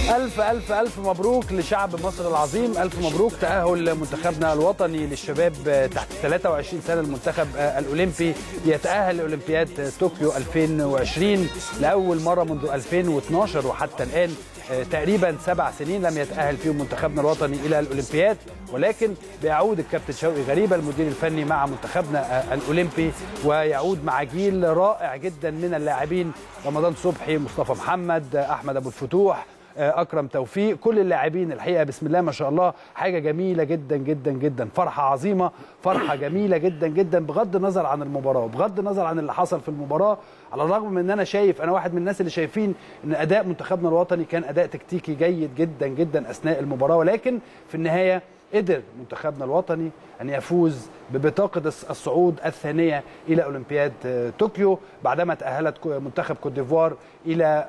ألف ألف ألف مبروك لشعب مصر العظيم، ألف مبروك تأهل منتخبنا الوطني للشباب تحت 23 سنة. المنتخب الأولمبي يتأهل لأولمبياد طوكيو 2020 لأول مرة منذ 2012 وحتى الآن تقريبا 7 سنين لم يتأهل فيهم منتخبنا الوطني إلى الأولمبياد، ولكن بيعود الكابتن شوقي غريبة المدير الفني مع منتخبنا الأولمبي، ويعود مع جيل رائع جدا من اللاعبين: رمضان صبحي، مصطفى محمد، أحمد أبو الفتوح، أكرم توفيق، كل اللاعبين الحقيقة بسم الله ما شاء الله. حاجة جميلة جدا جدا جدا، فرحة عظيمة، فرحة جميلة جدا جدا بغض النظر عن المباراة، بغض النظر عن اللي حصل في المباراة. على الرغم من ان انا شايف، انا واحد من الناس اللي شايفين ان اداء منتخبنا الوطني كان اداء تكتيكي جيد جدا جدا اثناء المباراة، ولكن في النهاية قدر منتخبنا الوطني أن يفوز ببطاقة الصعود الثانية إلى أولمبياد طوكيو بعدما تأهلت منتخب كوت ديفوار إلى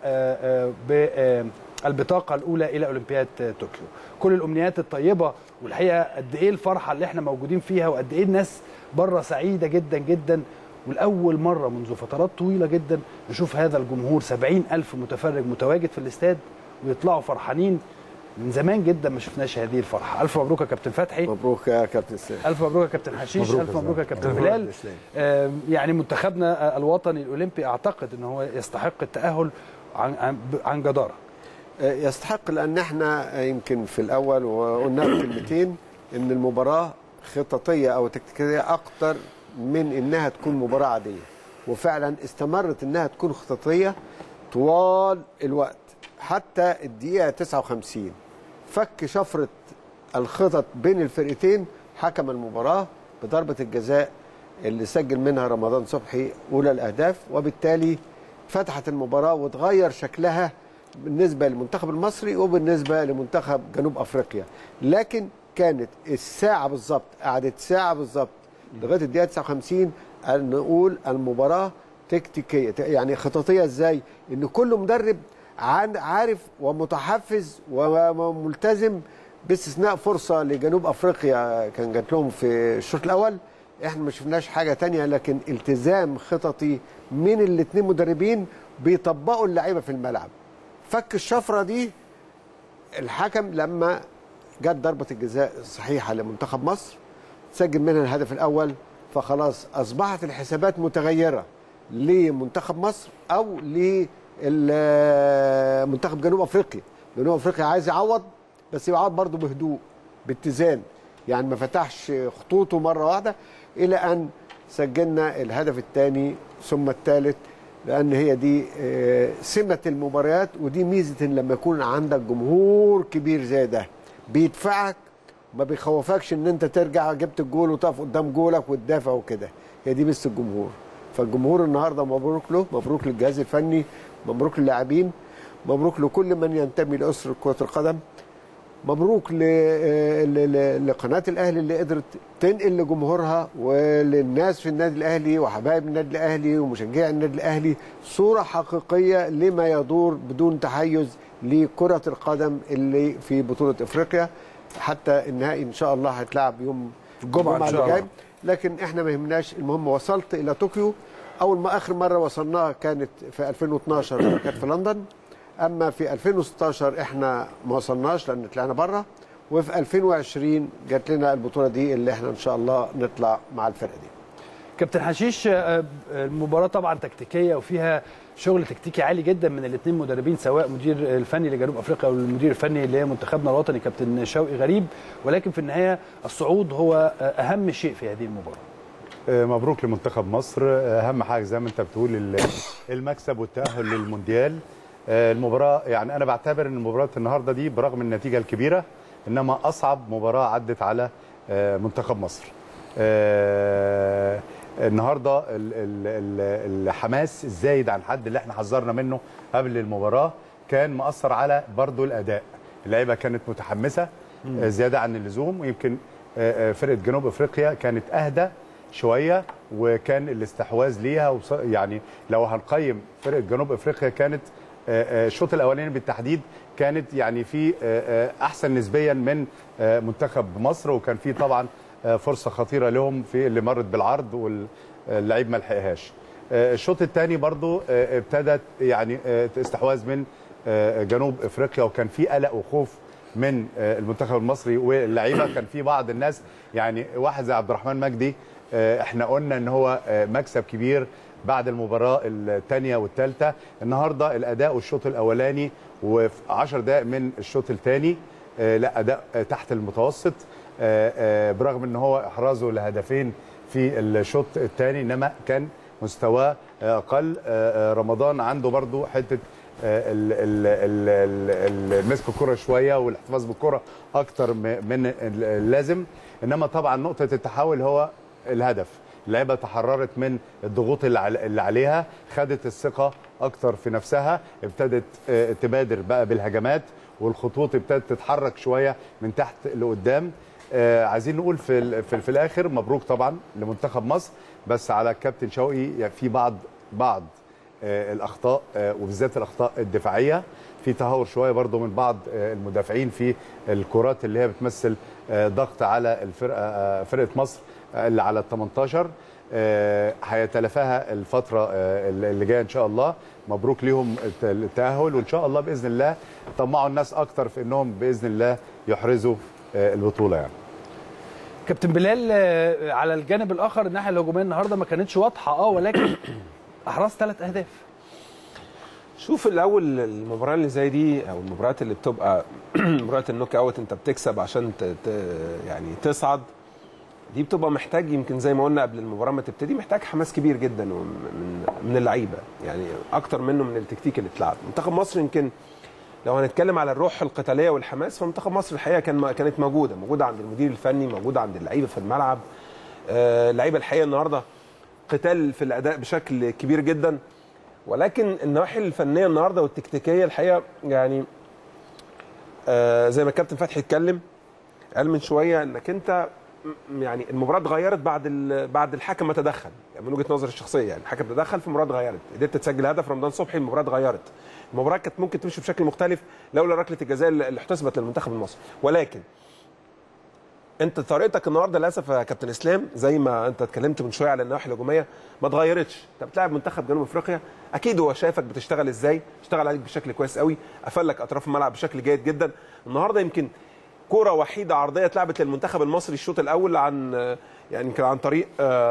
البطاقة الأولى إلى أولمبياد طوكيو. كل الأمنيات الطيبة، والحقيقة قد إيه الفرحة اللي احنا موجودين فيها، وقد إيه الناس بره سعيدة جدا جدا. والأول مرة منذ فترات طويلة جدا نشوف هذا الجمهور 70,000 متفرج متواجد في الاستاد ويطلعوا فرحانين. من زمان جدا ما شفناش هذه الفرحه. الف مبروك يا كابتن فتحي. مبروك يا كابتن سيد. الف مبروك يا كابتن حشيش. الف مبروك يا كابتن بلال. يعني منتخبنا الوطني الاولمبي اعتقد ان هو يستحق التاهل عن جداره. يستحق، لان احنا يمكن في الاول وقلنا كلمتين ان المباراه خططيه او تكتيكيه اكتر من انها تكون مباراه عاديه، وفعلا استمرت انها تكون خططيه طوال الوقت حتى الدقيقه 59. فك شفرة الخطط بين الفرقتين حكم المباراة بضربة الجزاء اللي سجل منها رمضان صبحي أولى الأهداف، وبالتالي فتحت المباراة وتغير شكلها بالنسبة للمنتخب المصري وبالنسبة لمنتخب جنوب أفريقيا. لكن كانت الساعة بالظبط، قعدت ساعة بالظبط لغاية الدقيقة 59 أن نقول المباراة تكتيكية، يعني خططية إزاي؟ إن كل مدرب عارف ومتحفز وملتزم، باستثناء فرصه لجنوب افريقيا كان جات لهم في الشوط الاول. احنا ما شفناش حاجه ثانيه لكن التزام خططي من الاثنين مدربين بيطبقوا اللعيبه في الملعب. فك الشفره دي الحكم لما جت ضربه الجزاء الصحيحه لمنتخب مصر سجل منها الهدف الاول، فخلاص اصبحت الحسابات متغيره لمنتخب مصر او منتخب جنوب افريقيا. جنوب افريقيا عايز يعوض، بس يعوض برضه بهدوء باتزان، يعني ما فتحش خطوطه مره واحده، الى ان سجلنا الهدف الثاني ثم الثالث. لان هي دي سمه المباريات، ودي ميزه لما يكون عندك جمهور كبير زي ده بيدفعك، ما بيخوفكش ان انت ترجع جبت الجول وتقف قدام جولك وتدافع وكده. هي دي ميزه الجمهور. فالجمهور النهارده مبروك له، مبروك للجهاز الفني، مبروك للاعبين، مبروك لكل من ينتمي لأسرة كرة القدم، مبروك لقناة الأهلي اللي قدرت تنقل لجمهورها وللناس في النادي الأهلي وحبايب النادي الأهلي ومشجعي النادي الأهلي صورة حقيقية لما يدور بدون تحيز لكرة القدم اللي في بطولة إفريقيا. حتى النهائي إن شاء الله هيتلعب يوم الجمعة إن شاء الله. لكن إحنا ما يهمناش، المهم وصلت إلى طوكيو. أول ما آخر مرة وصلناها كانت في 2012 كانت في لندن، أما في 2016 إحنا ما وصلناش لأن طلعنا بره، وفي 2020 جات لنا البطولة دي اللي إحنا إن شاء الله نطلع مع الفرقة دي. كابتن حشيش، المباراة طبعا تكتيكية وفيها شغل تكتيكي عالي جدا من الاثنين مدربين، سواء مدير الفني لجنوب افريقيا او المدير الفني لمنتخبنا الوطني كابتن شوقي غريب، ولكن في النهاية الصعود هو أهم شيء في هذه المباراة. مبروك لمنتخب مصر. اهم حاجه زي ما انت بتقول المكسب والتاهل للمونديال. المباراه، يعني انا بعتبر ان مباراه النهارده دي برغم النتيجه الكبيره انما اصعب مباراه عدت على منتخب مصر. النهارده الحماس الزايد عن حد اللي احنا حذرنا منه قبل المباراه كان مأثر على برضو الاداء. اللعيبه كانت متحمسه زياده عن اللزوم، ويمكن فرقه جنوب افريقيا كانت اهدى شويه وكان الاستحواذ ليها. يعني لو هنقيم فرقه جنوب افريقيا كانت الشوط الاولاني بالتحديد كانت يعني في احسن نسبيا من منتخب مصر، وكان في طبعا فرصه خطيره لهم في اللي مرت بالعرض واللعيب ما لحقهاش. الشوط الثاني برضو ابتدت يعني استحواذ من جنوب افريقيا، وكان في قلق وخوف من المنتخب المصري واللعيبه. كان في بعض الناس يعني واحد زي عبد الرحمن مجدي احنا قلنا ان هو مكسب كبير بعد المباراه الثانيه والثالثه. النهارده الاداء والشوط الاولاني وفي 10 دقائق من الشوط الثاني لا اداء تحت المتوسط، برغم ان هو احرازه لهدفين في الشوط الثاني، انما كان مستواه اقل. رمضان عنده برضو حته مسك الكره شويه والاحتفاظ بالكره اكتر من اللازم، انما طبعا نقطه التحول هو الهدف. اللعيبه تحررت من الضغوط اللي عليها، خدت الثقه اكتر في نفسها، ابتدت تبادر بقى بالهجمات، والخطوط ابتدت تتحرك شويه من تحت لقدام. عايزين نقول في الاخر مبروك طبعا لمنتخب مصر، بس على الكابتن شوقي في بعض الاخطاء، وبالذات الاخطاء الدفاعيه. في تهور شويه برضو من بعض المدافعين في الكرات اللي هي بتمثل ضغط على فرقه مصر اللي على ال 18. هيتلافاها الفتره اللي جايه ان شاء الله. مبروك ليهم التاهل، وان شاء الله باذن الله طمعوا الناس اكتر في انهم باذن الله يحرزوا البطوله يعني. كابتن بلال، على الجانب الاخر الناحيه الهجوميه النهارده ما كانتش واضحه ولكن احرز 3 اهداف. شوف الاول المباراه اللي زي دي او المباريات اللي بتبقى مباراه النوك اوت انت بتكسب عشان يعني تصعد، دي بتبقى محتاج يمكن زي ما قلنا قبل المباراه ما تبتدي، محتاج حماس كبير جدا من اللعيبه، يعني اكتر منه من التكتيك اللي اتلعب. منتخب مصر يمكن لو هنتكلم على الروح القتاليه والحماس، فمنتخب مصر الحقيقه كانت موجوده عند المدير الفني، موجوده عند اللعيبه في الملعب. اللعيبه الحقيقه النهارده قتال في الاداء بشكل كبير جدا، ولكن النواحي الفنيه النهارده والتكتيكيه الحقيقه يعني زي ما الكابتن فتحي اتكلم قال من شويه انك انت يعني المباراه اتغيرت بعد الحكم ما تدخل، يعني من وجهه نظري الشخصيه يعني الحكم تدخل في المباراه اتغيرت، قدرت تسجل هدف رمضان صبحي، المباراه اتغيرت. المباراه كانت ممكن تمشي بشكل مختلف لولا ركله الجزاء اللي احتسبت للمنتخب المصري، ولكن انت طريقتك النهارده للاسف يا كابتن اسلام زي ما انت اتكلمت من شويه على النواحي الهجوميه ما اتغيرتش. انت بتلاعب منتخب جنوب افريقيا، اكيد هو شايفك بتشتغل ازاي، اشتغل عليك بشكل كويس قوي، قفل لك اطراف الملعب بشكل جيد جدا. النهارده يمكن كوره وحيده عرضيه اتلعبت للمنتخب المصري الشوط الاول عن يعني يمكن عن طريق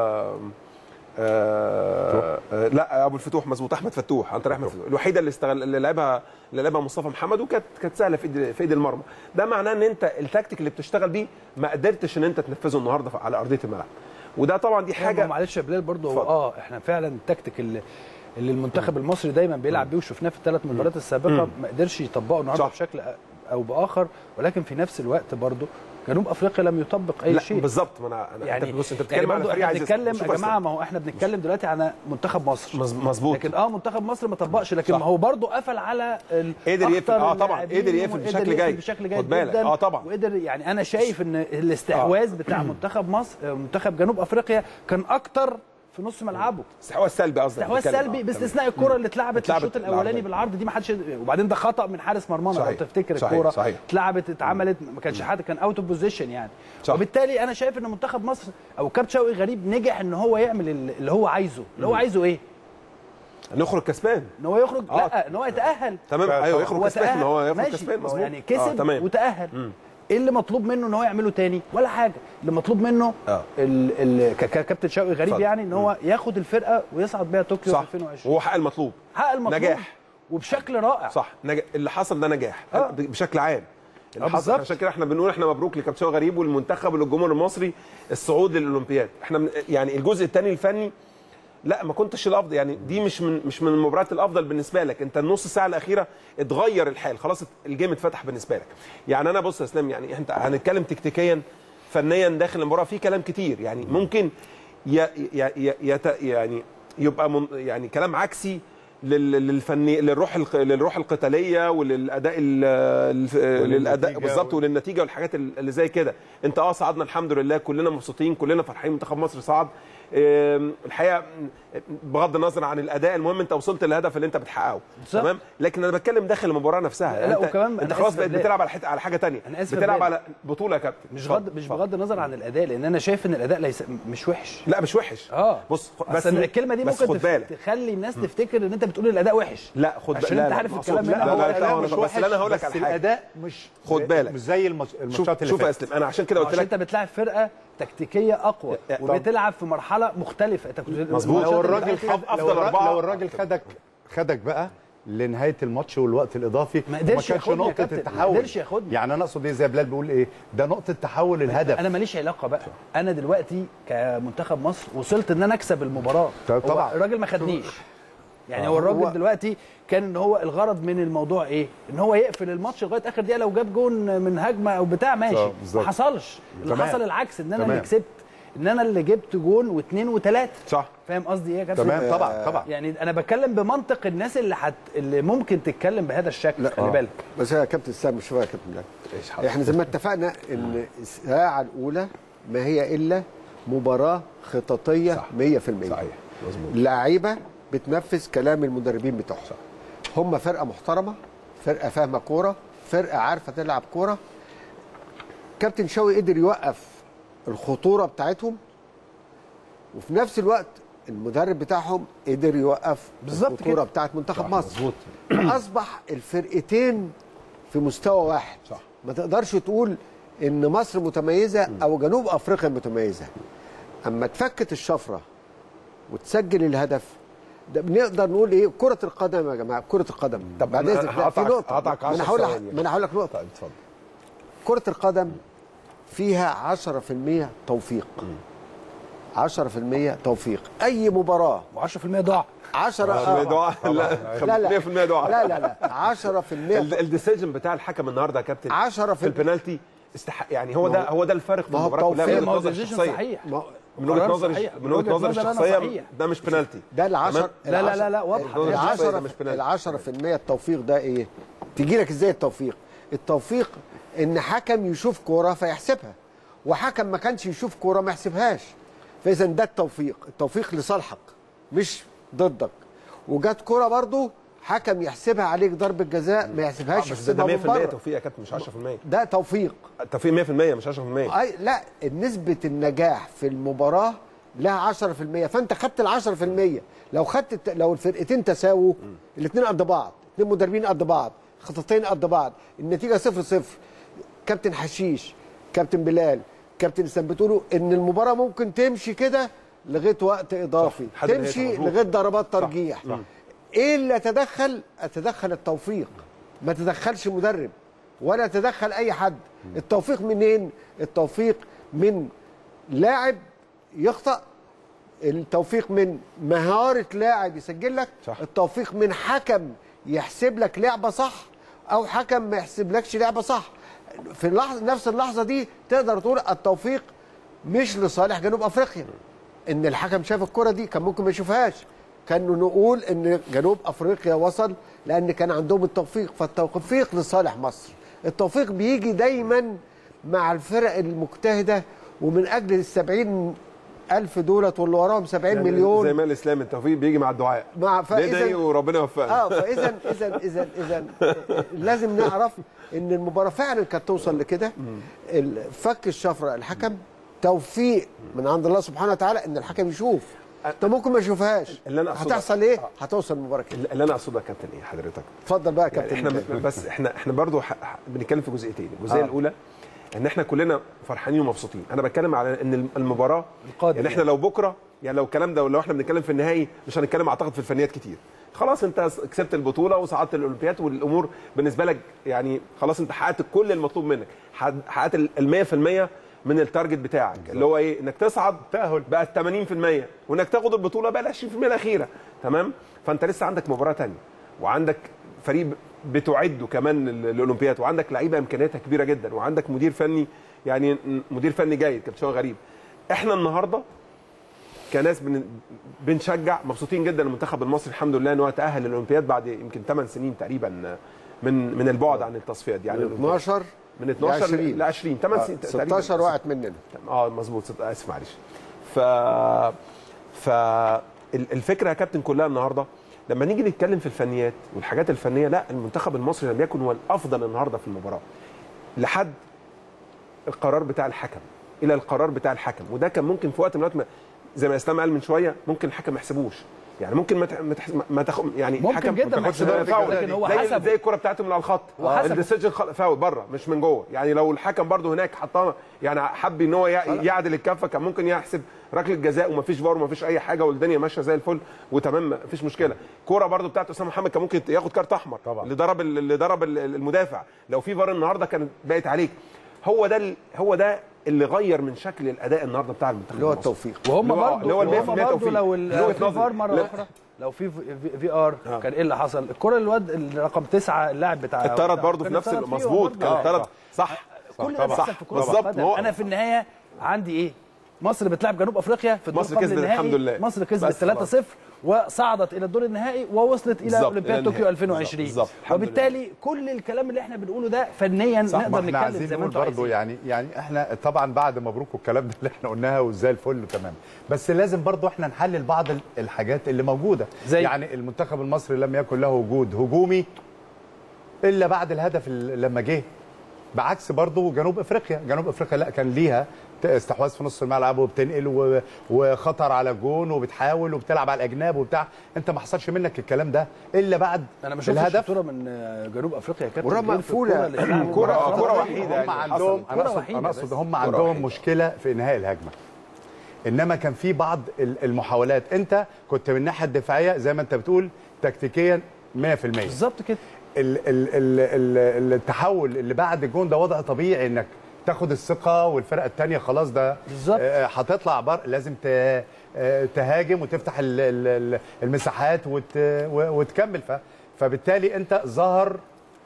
لا ابو الفتوح، مظبوط، احمد فتوح، عن طريق احمد فتوح، الوحيده اللي لعبها مصطفى محمد، وكانت سهله في ايد المرمى. ده معناه ان انت التكتيك اللي بتشتغل بيه ما قدرتش ان انت تنفذه النهارده على ارضيه الملعب، وده طبعا دي حاجه. معلش يا بلال برضه احنا فعلا التكتيك اللي المنتخب المصري دايما بيلعب بيه وشفناه في ال3 مباريات السابقه ما قدرش يطبقه النهارده بشكل او باخر، ولكن في نفس الوقت برضه جنوب افريقيا لم يطبق اي شيء. بالظبط، ما انا يعني بص انت بتتكلم يعني على فريق عايز بنتكلم يا جماعه، ما هو احنا بنتكلم دلوقتي على منتخب مصر مظبوط، لكن منتخب مصر ما طبقش، لكن ما هو برضه قفل على قدر يقفل طبعا قدر يقفل بشكل جيد خد بالك طبعا، وقدر يعني انا شايف ان الاستحواذ بتاع منتخب مصر منتخب جنوب افريقيا كان اكتر في نص ملعبه، استحواذ سلبي قصدك، استحواذ سلبي باستثناء الكره اللي اتلعبت في الشوط الاولاني بالعرض دي ما حدش، وبعدين ده خطا من حارس مرمانا لو تفتكر الكره اتلعبت اتعملت ما كانش حد كان اوت اوف بوزيشن يعني صح. وبالتالي انا شايف ان منتخب مصر او كابتن شوقي غريب نجح ان هو يعمل اللي هو عايزه، اللي هو عايزه ايه؟ نخرج كسبان، ان هو يخرج لا ان هو يتاهل تمام، ايوه يخرج كسبان، ان هو يخرج كسبان مظبوط يعني كسب وتاهل. ايه اللي مطلوب منه ان هو يعمله تاني؟ ولا حاجه. اللي مطلوب منه كابتن شوقي غريب يعني ان هو ياخد الفرقه ويصعد بيها طوكيو 2020. هو حقق المطلوب، نجاح وبشكل رائع صح. اللي حصل ده نجاح بشكل عام. بالظبط، عشان كده احنا بنقول احنا مبروك لكابتن شوقي غريب والمنتخب وللجمهور المصري الصعود للاولمبياد. احنا يعني الجزء الثاني الفني لا ما كنتش الافضل، يعني دي مش من المباريات الافضل بالنسبه لك، انت النص ساعه الاخيره اتغير الحال، خلاص الجيم اتفتح بالنسبه لك. يعني انا بص يا اسلام، يعني انت هنتكلم تكتيكيا فنيا داخل المباراه في كلام كتير، يعني ممكن يعني يبقى يعني كلام عكسي للفني للروح القتاليه وللاداء للاداء بالظبط وللنتيجه والحاجات اللي زي كده. انت صعدنا الحمد لله، كلنا مبسوطين، كلنا فرحانين، منتخب مصر صعد، الحقيقه بغض النظر عن الاداء، المهم انت وصلت للهدف اللي انت بتحققه، تمام. لكن انا بتكلم داخل المباراه نفسها. لا وكمان انت خلاص بقيت بتلعب على حاجه ثانيه، بتلعب على بطوله يا كابتن. مش بغض النظر عن الاداء، لان انا شايف ان الاداء مش وحش. لا مش وحش. بص بس الكلمه دي ممكن تخلي الناس تفتكر ان انت بتقول الاداء وحش. لا خد بالك، عشان انت عارف الكلام هنا هو الاداء مش وحش، بس انا هقول لك على حاجه. الاداء مش خد بالك مش زي الماتشات اللي شوف يا اسلام، انا عشان كده قلت لك انت بتلاعب فرقه تكتيكيه اقوى وبتلعب في مرحله مختلفه. انت مظبوط. لو الراجل خدك بقى لنهايه الماتش والوقت الاضافي ما كانش نقطه التحول. ما قدرش ياخدني. يعني انا اقصد ايه زي بلال بيقول ايه، ده نقطه تحول الهدف. انا ماليش علاقه بقى، انا دلوقتي كمنتخب مصر وصلت ان انا اكسب المباراه. طبعا الراجل ما خدنيش. يعني هو الراجل دلوقتي كان ان هو الغرض من الموضوع ايه؟ ان هو يقفل الماتش لغايه اخر دقيقه، لو جاب جون من هجمه او بتاع ماشي. ما حصلش. اللي حصل العكس، ان انا اللي كسبت، ان انا اللي جبت جون واثنين وثلاثه. صح. فاهم قصدي ايه يا كابتن؟ تمام. طبعا يعني انا بتكلم بمنطق الناس اللي ممكن تتكلم بهذا الشكل. خلي بالك. بس يا كابتن سام شويه يا كابتن بلال، احنا زي ما اتفقنا ان الساعه الاولى ما هي الا مباراه خططيه 100%. صحيح مظبوط. اللعيبه بتنفذ كلام المدربين بتوعهم. هم فرقه محترمه، فرقه فاهمه كوره، فرقه عارفه تلعب كوره. كابتن شوقي قدر يوقف الخطوره بتاعتهم، وفي نفس الوقت المدرب بتاعهم قدر يوقف الخطوره بتاعت منتخب مصر. مظبوط. فاصبح الفرقتين في مستوى واحد. صح. ما تقدرش تقول ان مصر متميزه او جنوب افريقيا متميزه. اما تفكت الشفره وتسجل الهدف ده بنقدر نقول ايه؟ كره القدم يا جماعه، كره القدم. طب بعد اذنك في نقطه هقطعك 10 ثواني. ما انا هقول لك نقطه. طيب اتفضل. كره القدم فيها 10% توفيق. 10% توفيق. اي مباراه و10% ضاع. 10 دعاء. لا 100% دعاء. لا 10% الديسيجن بتاع الحكم النهارده يا كابتن 10 في البنالتي يعني هو ده الفرق في المباراه كلها. ما هو صحيح. من وجهه نظري الشخصيه ده مش بنالتي. ده ال10. لا واضحه. ال10% التوفيق ده ايه؟ تيجي لك ازاي التوفيق؟ التوفيق ان حكم يشوف كوره فيحسبها، وحكم ما كانش يشوف كوره ما يحسبهاش. فاذا ده التوفيق لصالحك مش ضدك. وجات كوره برضو حكم يحسبها عليك ضربه جزاء ما يحسبهاش. بس ده 100% توفيق يا كابتن، مش 10%. ده توفيق. التوفيق 100% مش 10%. لا، نسبه النجاح في المباراه لها 10%. فانت خدت ال 10%. لو الفرقتين تساووا، الاثنين قد بعض، اثنين مدربين قد بعض، خطتين قد بعض، النتيجه 0-0. كابتن حشيش، كابتن بلال، كابتن اسلام بتقولوا ان المباراه ممكن تمشي كده لغايه وقت اضافي، تمشي لغايه ضربات ترجيح. ايه اللي اتدخل التوفيق. ما تدخلش مدرب ولا تدخل اي حد. التوفيق منين؟ التوفيق من لاعب يخطأ، التوفيق من مهاره لاعب يسجل لك، التوفيق من حكم يحسب لك لعبه صح او حكم ما يحسبلكش لعبه صح. في نفس اللحظه دي تقدر تقول التوفيق مش لصالح جنوب افريقيا. ان الحكم شاف الكره دي كان ممكن ما يشوفهاش، كان نقول ان جنوب افريقيا وصل لان كان عندهم التوفيق. فالتوفيق لصالح مصر. التوفيق بيجي دايما مع الفرق المجتهده، ومن اجل ال70,000 دولت واللي وراهم 70 مليون. زي ما الاسلام التوفيق بيجي مع الدعاء. ندعي وربنا يوفقنا. فاذا لازم نعرف ان المباراه فعلا كانت توصل لكده. فك الشفره الحكم توفيق من عند الله سبحانه وتعالى، ان الحكم يشوف. انت ممكن ما يشوفهاش. هتحصل ايه؟ هتوصل المباراه كده. اللي انا اقصده يا كابتن ايه حضرتك؟ اتفضل بقى يا كابتن. يعني احنا برضو بنتكلم في جزئيتين. الجزئيه الاولى ان احنا كلنا فرحانين ومبسوطين. انا بتكلم على ان المباراه يعني احنا لو بكره، يعني لو الكلام ده، ولو احنا بنتكلم في النهائي مش هنتكلم اعتقد في الفنيات كتير. خلاص انت كسبت البطوله وصعدت الاولمبياد والامور بالنسبه لك يعني خلاص انت حققت كل المطلوب منك، حققت ال 100% من التارجت بتاعك اللي هو ايه؟ انك تصعد تاهل بقى 80%، وانك تاخد البطوله بقى 20% الاخيره. تمام؟ فانت لسه عندك مباراه ثانيه، وعندك فريق بتعده كمان للاولمبياد، وعندك لعيبه امكانياتها كبيره جدا، وعندك مدير فني يعني مدير فني جيد كابتن شوقي غريب. احنا النهارده كناس بنشجع مبسوطين جدا المنتخب المصري الحمد لله ان هو تاهل للاولمبياد بعد يمكن 8 سنين تقريبا من البعد عن التصفيات. يعني من 12 ل 20 8 سنين 16 وقعت مننا. مظبوط، اسف معلش. الفكره يا كابتن كلها النهارده لما نيجي نتكلم في الفنيات والحاجات الفنيه، لا المنتخب المصري لم يكن هو الافضل النهارده في المباراه لحد القرار بتاع الحكم، الى القرار بتاع الحكم. وده كان ممكن في وقت من الوقت زي ما اسلام قال من شويه ممكن الحكم ما يحسبوش، يعني ممكن ما تاخد يعني ممكن الحكم جدا ما تاخدش ده فاول، لكن هو زي حسب الكره بتاعته من على الخط الديسيجن فاول بره مش من جوه. يعني لو الحكم برده هناك حطها يعني حب ان هو يعدل الكفه كان ممكن يحسب ركله جزاء ومفيش فار ومفيش اي حاجه والدنيا ماشيه زي الفل وتمام مفيش مشكله. كوره برده بتاعت اسامه محمد كان ممكن ياخد كارت احمر طبعا. اللي ضرب المدافع، لو في فار النهارده كانت بقت عليك. هو ده اللي غير من شكل الاداء النهارده بتاع المنتخب اللي هو التوفيق. وهم برضه لو في فار مره اخرى، لو في ار كان ايه اللي حصل؟ الكره الواد رقم 9 اللاعب بتاع اتطرد برضه في نفس مظبوط كان اتطرد صح كل ده بيحصل في كره القدم. انا في النهايه عندي ايه؟ مصر بتلعب جنوب افريقيا في الدور قبل النهائي، الحمد لله مصر كسبت 3-0 وصعدت الى الدور النهائي ووصلت الى اولمبياد طوكيو 2020. وبالتالي كل الكلام اللي احنا بنقوله ده فنيا نقدر نتكلم زي ما انتم عايزين. يعني احنا طبعا بعد مبروك والكلام ده اللي احنا قلناها وزي الفل تمام، بس لازم برضو احنا نحلل بعض الحاجات اللي موجوده. يعني المنتخب المصري لم يكن له وجود هجومي الا بعد الهدف لما جه، بعكس برضو جنوب افريقيا لا كان ليها استحواذ في نص الملعب وبتنقل وخطر على الجون وبتحاول وبتلعب على الاجناب وبتاع. انت ما حصلش منك الكلام ده الا بعد انا ما شفتش الهدف. الكره من جنوب افريقيا يا كابتن، كره مقفوله، كره وحيده. هم عندهم انا اقصد هم عندهم مشكله في انهاء الهجمه، انما كان في بعض المحاولات. انت كنت من الناحيه الدفاعيه زي ما انت بتقول تكتيكيا 100% بالظبط كده. التحول اللي بعد الجون ده وضع طبيعي انك تاخد الثقه والفرقه الثانيه خلاص ده هتطلع لازم تهاجم وتفتح المساحات وتكمل. فبالتالي انت ظهر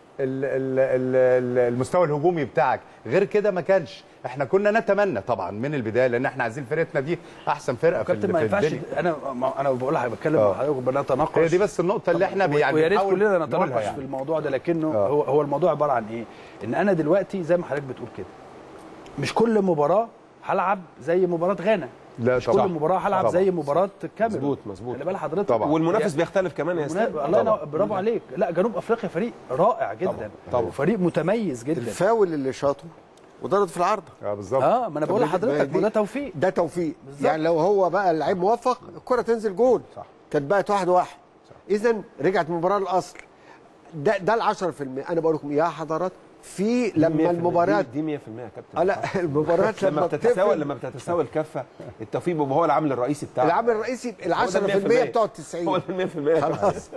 المستوى الهجومي بتاعك. غير كده ما كانش. احنا كنا نتمنى طبعا من البدايه لان احنا عايزين فرقتنا دي احسن فرقه في الدنيا. ما ينفعش انا بقول لك بتكلم مع حضرتك بنتناقش، هي دي بس النقطه اللي احنا يعني ويا ريت كلنا نتناقش في الموضوع ده. لكنه هو الموضوع عباره عن ايه؟ ان انا دلوقتي زي ما حضرتك بتقول كده مش كل مباراه هلعب زي مباراه غانا، لا مش كل مباراه هلعب زي مباراه الكاميرون. مظبوط خلي بال حضرتك طبعا. والمنافس بيختلف كمان يا استاذ. الله برافو عليك. لا جنوب افريقيا فريق رائع جدا طبعا. فريق متميز جدا. الفاول اللي شاطه وضرب في العارضه بالظبط. ما انا بقول لحضرتك ده توفيق، ده توفيق بالزبط. يعني لو هو بقى اللعيب موفق الكره تنزل جول كانت بقت 1-1. اذا رجعت المباراه للاصل. ده ال 10%. انا بقول لكم يا حضرات في لما المباريات دي 100% يا كابتن. لا المباريات لما بتتساوى الكفه التوفيق بيبقى هو العامل الرئيسي بتاعه. العامل الرئيسي ال 10% بتوع ال 90 هو ال 100% خلاص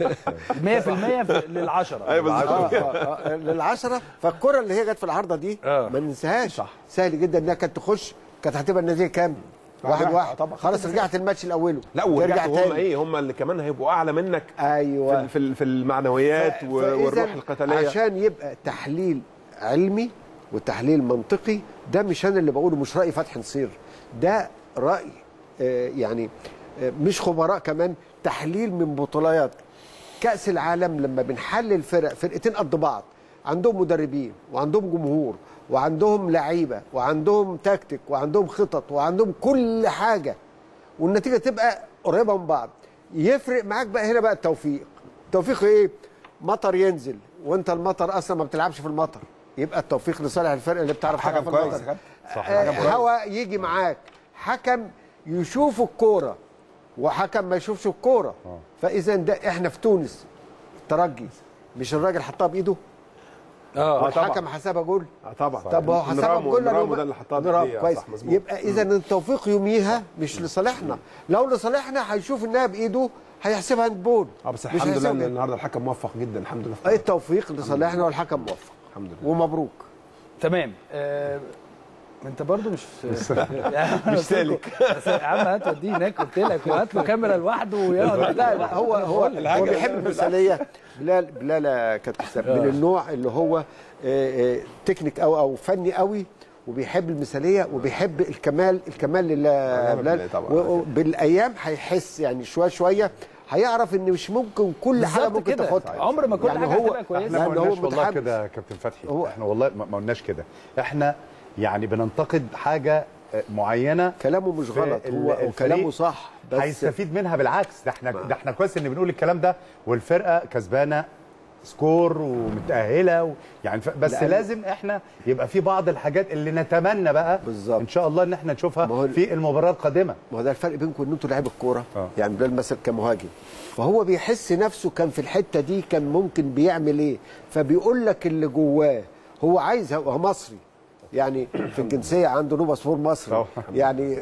100% لل10. ايوه لل10. فالكره اللي هي جت في العارضه دي ما ننساهاش. سهل جدا انها كانت تخش، كانت هتبقى النتيجه كام؟ 1-1 خلاص. رجعت الماتش لاوله. لا ورجعوا هم اللي كمان هيبقوا اعلى منك. ايوه في المعنويات والروح القتاليه. عشان يبقى تحليل علمي وتحليل منطقي. ده مش انا اللي بقوله، مش راي فتحي نصير، ده راي يعني مش خبراء كمان. تحليل من بطولات كاس العالم لما بنحلل فرقتين قد بعض، عندهم مدربين وعندهم جمهور وعندهم لعيبه وعندهم تكتيك وعندهم خطط وعندهم كل حاجه، والنتيجه تبقى قريبه من بعض. يفرق معاك بقى هنا بقى التوفيق. التوفيق ايه؟ مطر ينزل وانت المطر اصلا ما بتلعبش في المطر، يبقى التوفيق لصالح الفرقه اللي بتعرف تلعب في المطر. هوا يجي معاك، حكم يشوف الكوره وحكم ما يشوفش الكوره. فاذا ده احنا في تونس الترجي مش الراجل حطها بايده؟ والحكم حسبها جول. طبعا. طب هو حسبها جول ده اللي حطها كويس. يبقى اذا التوفيق يوميها مش لصالحنا. لو لصالحنا هيشوف انها بايده هيحسبها جول. بس الحمد لله ان النهارده الحكم موفق جدا الحمد لله. التوفيق لصالحنا والحكم موفق الحمد لله ومبروك. تمام. انت برضو مش سالك يا عم. هات وديه هناك قلت لك، وهات له كاميرا لوحده ويقعد. لا هو بيحب المثاليه. بلال كابتن من النوع اللي هو تكنيك او فني قوي، وبيحب المثاليه وبيحب الكمال لله. بلال بالايام هيحس يعني شويه هيعرف ان مش ممكن كل حاجه ممكن تاخدها. عمر ما كل يعني حاجه هتبقى كويسه. احنا ما قلناش والله كده يا كابتن فتحي. احنا والله ما قلناش كده. احنا يعني بننتقد حاجه معينه كلامه مش غلط، هو كلامه صح، بس هيستفيد منها بالعكس. ده احنا كويس ان بنقول الكلام ده والفرقه كسبانه سكور ومتاهله يعني بس لازم احنا يبقى في بعض الحاجات اللي نتمنى بقى بالزبط. ان شاء الله ان احنا نشوفها في المباراه القادمه. ما هو ده الفرق بينكم ان انتوا لعيبه الكوره يعني بلال مثلا كمهاجم، فهو بيحس نفسه كان في الحته دي كان ممكن بيعمل ايه، فبيقول لك اللي جواه. هو عايز، هو مصري يعني في الجنسيه عنده له باسبور مصري يعني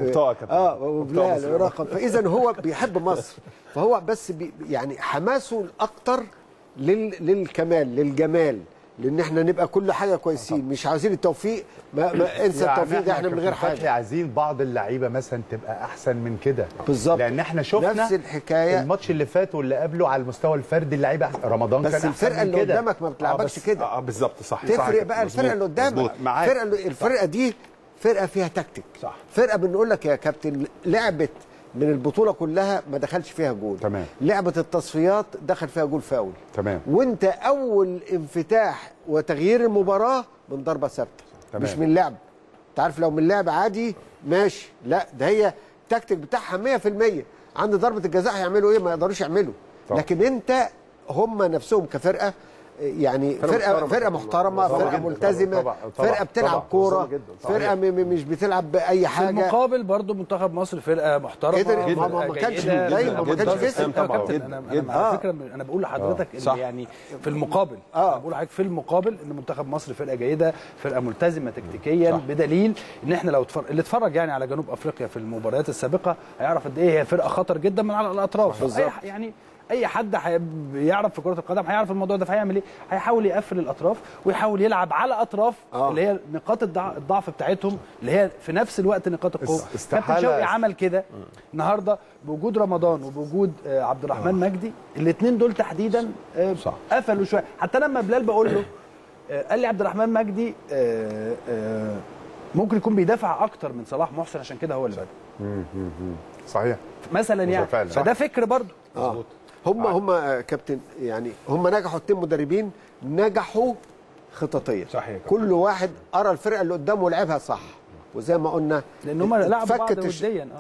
وبلال رقم، فاذا هو بيحب مصر، فهو بس يعني حماسه الاكتر للكمال للجمال، لان احنا نبقى كل حاجه كويسين، مش عايزين التوفيق، ما انسى يعني التوفيق ده احنا من غير حاجه. عايزين بعض اللعيبه مثلا تبقى احسن من كده بالظبط، لان احنا شفنا نفس الحكايه الماتش اللي فات واللي قبله على المستوى الفردي اللعيبه رمضان بس كان الفرقه اللي قدامك ما بتلعبكش كده. بالظبط صح، تفرق بقى الفرقه اللي قدامك. الفرقه دي فرقه فيها تكتيك، صح. فرقه بنقول لك يا كابتن لعبت من البطوله كلها ما دخلش فيها جول، تمام. لعبه التصفيات دخل فيها جول فاول، تمام. وانت اول انفتاح وتغيير المباراه من ضربه ثابته، مش من لعب. انت عارف لو من لعب عادي ماشي، لا ده هي التكتيك بتاعها 100%. عند ضربه الجزاء هيعملوا ايه؟ ما يقدروش يعملوا. لكن انت هم نفسهم كفرقه يعني فرقه محترمه، فرقه ملتزمه، فرقه بتلعب كوره، فرقه مش بتلعب باي حاجه. في المقابل برضو منتخب مصر فرقه محترمه، ما كانش دايما ما كانش فيسم طبعا. انا على فكره انا بقول لحضرتك ان يعني في المقابل بقول لحضرتك في المقابل ان منتخب مصر فرقه جيده، فرقه ملتزمه تكتيكيا، بدليل ان احنا لو اللي اتفرج يعني على جنوب افريقيا في المباريات السابقه هيعرف قد ايه هي فرقه خطر جدا من على الاطراف. يعني اي حد يعرف في كره القدم هيعرف الموضوع ده، فهيعمل ايه؟ هيحاول يقفل الاطراف ويحاول يلعب على اطراف اللي هي نقاط الضعف بتاعتهم اللي هي في نفس الوقت نقاط القوه. كابتن شوقي عمل كده النهارده بوجود رمضان وبوجود عبد الرحمن مجدي، الاثنين دول تحديدا قفلوا شويه. حتى لما بلال بقول له قال لي عبد الرحمن مجدي ممكن يكون بيدافع اكتر من صلاح محسن عشان كده هو اللي بدا. صحيح مثلا يعني فده فكر برضه. هم كابتن يعني هم نجحوا 2 مدربين نجحوا خططيا، صحيح. كل واحد قرا الفرقه اللي قدامه ولعبها صح، وزي ما قلنا لان هم لعبوا بعض وديا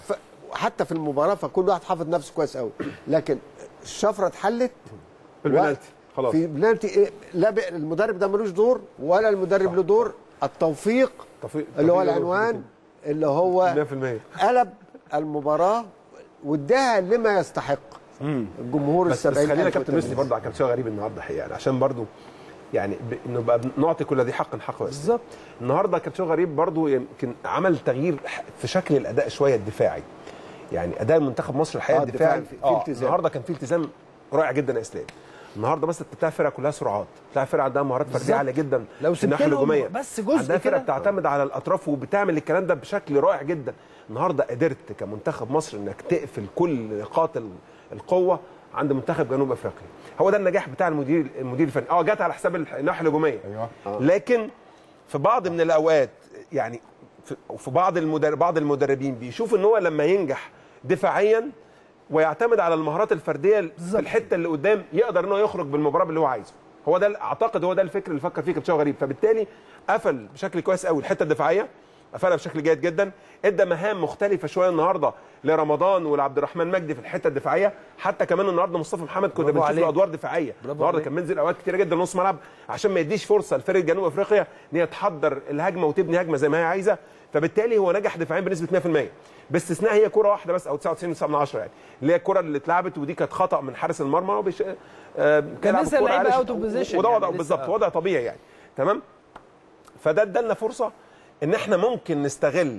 حتى في المباراه، فكل واحد حافظ نفسه كويس قوي، لكن الشفره اتحلت بالبنالتي خلاص. في بنالتي لا المدرب ده ملوش دور ولا المدرب له دور، التوفيق اللي هو العنوان اللي هو 100% قلب المباراه واداها لما يستحق الجمهور بس خلينا كابتن مسلي برضه على كابتن غريب النهارده حقيقه يعني عشان برضه يعني نبقى نعطي كل ذي حق حقه. بالظبط. النهارده كابتن غريب برضه يمكن عمل تغيير في شكل الاداء شويه الدفاعي، يعني اداء منتخب مصر الحقيقه الدفاعي النهارده كان فيه التزام رائع جدا يا اسلام. النهارده مثلا بتلاقي فرقه كلها سرعات، بتلاقي فرقه عندها مهارات فرديه عاليه جدا لو في الناحيه الهجوميه، بس جزء عندها فرقه بتعتمد على الاطراف وبتعمل الكلام ده بشكل رائع جدا. النهارده قدرت كمنتخب مصر انك تقفل كل نقاط القوه عند منتخب جنوب افريقيا. هو ده النجاح بتاع المدير الفني. جت على حساب الناحيه الهجوميه، لكن في بعض من الاوقات يعني في بعض المدربين بيشوف ان هو لما ينجح دفاعيا ويعتمد على المهارات الفرديه في الحته اللي قدام يقدر ان هو يخرج بالمباراه اللي هو عايزه. هو ده اعتقد هو ده الفكر اللي فكر فيه كابتن غريب، فبالتالي قفل بشكل كويس قوي الحته الدفاعيه، قفلها بشكل جيد جدا، ادى مهام مختلفه شويه النهارده لرمضان ولعبد الرحمن مجدي في الحته الدفاعيه، حتى كمان النهارده مصطفى محمد كنا بنشوف له ادوار دفاعيه، النهارده كان بينزل اوقات كتيره جدا نص ملعب عشان ما يديش فرصه لفرقه جنوب افريقيا ان هي تحضر الهجمه وتبني هجمه زي ما هي عايزه، فبالتالي هو نجح دفاعيا بنسبه 100%، باستثناء هي كره واحده بس او 99.9 يعني اللي هي الكره اللي اتلعبت ودي كانت خطا من حارس المرمى كان لسه اللعيبه اوت اوف بوزيشن وده وضع بالظبط وضع طبيعي يعني تمام. فده ادالنا فرصه ان احنا ممكن نستغل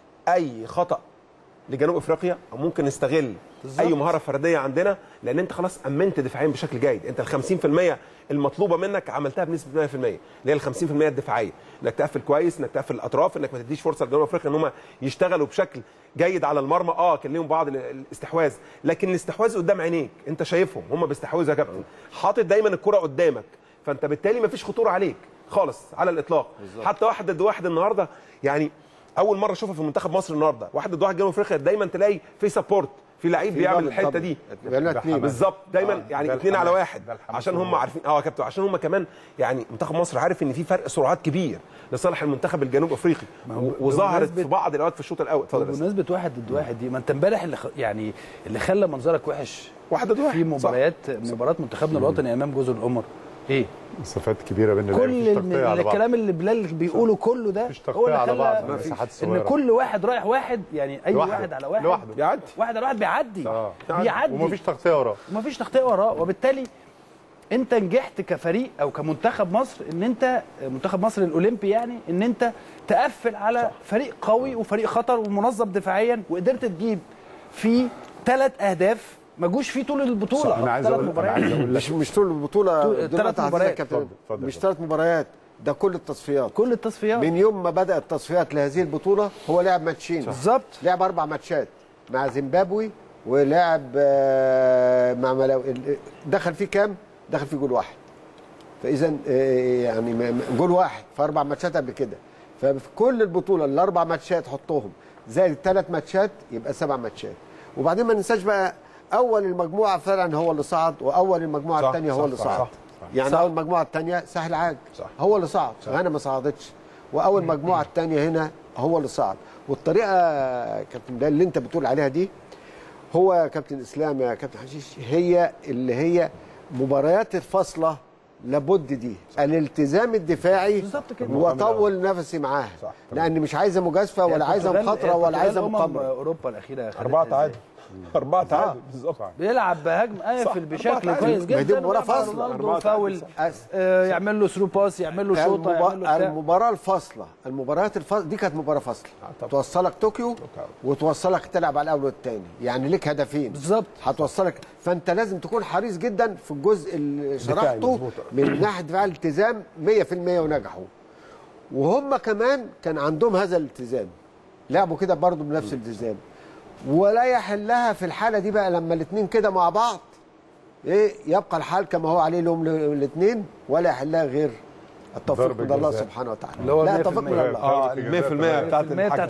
اي خطا لجنوب افريقيا او ممكن نستغل اي مهاره فرديه عندنا، لان انت خلاص امنت دفاعيا بشكل جيد. انت ال 50% المطلوبه منك عملتها بنسبه 100%، اللي هي ال 50% الدفاعيه، انك تقفل كويس، انك تقفل الاطراف، انك ما تديش فرصه لجنوب افريقيا ان هم يشتغلوا بشكل جيد على المرمى. كان ليهم بعض الاستحواذ، لكن الاستحواذ قدام عينيك، انت شايفهم هم بيستحوذوا يا كابتن، حاطط دايما الكره قدامك، فانت بالتالي ما فيش خطوره عليك خالص على الاطلاق. حتى واحد ضد واحد النهارده يعني اول مره اشوفها في منتخب مصر النهارده، واحد ضد واحد جنوب افريقيا دايما تلاقي في سبورت، في لعيب بيعمل الحته دي بيعملها اتنين بالظبط دايما، يعني 2 على 1 عشان هم عارفين يا كابتن، عشان هم كمان يعني منتخب مصر عارف ان في فرق سرعات كبير لصالح المنتخب الجنوب افريقي، وظهرت في بعض الاوقات في الشوط الاول. اتفضل. بمناسبه 1 ضد 1 دي، ما انت امبارح يعني اللي خلى منظرك وحش 1 ضد 1 في مباراه منتخبنا الوطني امام جزر القمر ايه؟ مسافات كبيره بين كل الكلام اللي بلال بيقوله كله ده هو اللي خلى ان كل واحد رايح واحد، يعني اي واحد على واحد لوحده بيعدي، واحد على واحد بيعدي ومفيش تغطيه وراه، ومفيش تغطيه وراه. وبالتالي انت نجحت كفريق او كمنتخب مصر، ان انت منتخب مصر الاولمبي يعني ان انت تقفل على فريق قوي وفريق خطر ومنظم دفاعيا، وقدرت تجيب فيه 3 اهداف ما جوش فيه طول البطوله. انا عايز اقول مش طول البطوله، 3 مباريات، مش 3 مباريات، ده كل التصفيات. كل التصفيات من يوم ما بدأ التصفيات لهذه البطوله هو لعب ماتشين بالظبط، لعب 4 ماتشات مع زيمبابوي، ولعب مع ملاوي. دخل فيه كام؟ دخل فيه جول واحد. فاذا يعني جول واحد في 4 ماتشات قبل كده. ففي كل البطوله ال4 ماتشات حطهم زائد ال3 ماتشات يبقى 7 ماتشات. وبعدين ما ننساش بقى اول المجموعه فعلا هو اللي صعد، واول المجموعه الثانيه هو اللي صعد. يعني اول المجموعه الثانيه ساحل عاج هو اللي صعد، غانا ما صعدتش. واول المجموعه الثانيه هنا هو اللي صعد. والطريقه كابتن ده اللي انت بتقول عليها دي، هو كابتن اسلام يا كابتن حشيش، هي اللي هي مباريات الفاصله لابد دي الالتزام الدفاعي وطول نفسي معاها، لان مش عايزه مجازفه ولا عايزه مخاطره ولا عايزه مقامره. اوروبا الاخيره 4 تعادل 4 تعادل بالظبط، بيلعب بهجم قافل بشكل كويس جدا. دي مباراه فاصله، فاول يعمل له ثرو باس، يعمل له شوطه، يعمل له المباراه الفاصله، المباريات الفاصله دي كانت مباراه فاصله توصلك طوكيو وتوصلك تلعب على الاول والثاني، يعني ليك هدفين بالظبط هتوصلك. فانت لازم تكون حريص جدا في الجزء اللي شرحته من ناحيه دفاع الالتزام 100%، ونجحوا. وهم كمان كان عندهم هذا الالتزام، لعبوا كده برضه بنفس الالتزام. ولا يحلها في الحاله دي بقى لما الاثنين كده مع بعض، ايه، يبقى الحال كما هو عليه لهم الاثنين، ولا يحلها غير التوفيق من الله سبحانه وتعالى. لا التوفيق من الله. 100% بتاعت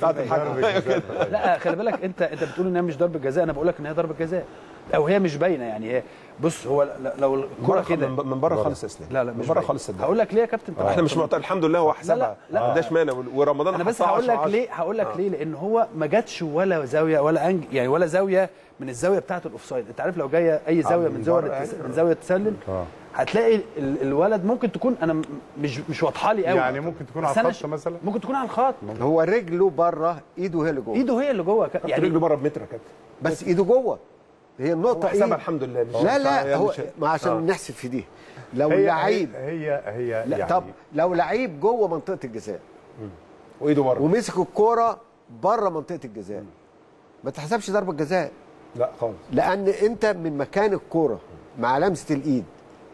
ال10%. لا خلي بالك، انت بتقول انها مش ضربه جزاء، انا بقول لك ان هي ضربه جزاء او هي مش باينه. يعني هي بص، هو لو الكره كده من بره خالص يا اسلام، لا مش بره خالص. هقول لك ليه يا كابتن؟ احنا مش معترض الحمد لله، هو حسبها ما عندناش مانع، ورمضان انا بس هقول لك ليه، لان هو ما جاتش ولا زاويه ولا يعني ولا زاويه من الزاويه بتاعه الاوفسايد. انت عارف لو جايه اي زاويه من زاويه التسلل هتلاقي الولد ممكن تكون انا مش واضحه لي قوي، يعني ممكن تكون على الخط مثلا، ممكن تكون على الخط. هو رجله بره، ايده هي اللي جوه. ايده هي اللي جوه، يعني رجله بره بمتر يا كابتن، بس ايده جوه. هي النقطه ايه؟ الحمد لله. لا هو ما عشان نحسب في دي، لو لعيب هي لا يعني طب لو لعيب جوه منطقه الجزاء وايده بره ومسك الكوره بره منطقه الجزاء، ما تحسبش ضربه جزاء. لا خالص، لان انت من مكان الكوره مع لمسه الايد،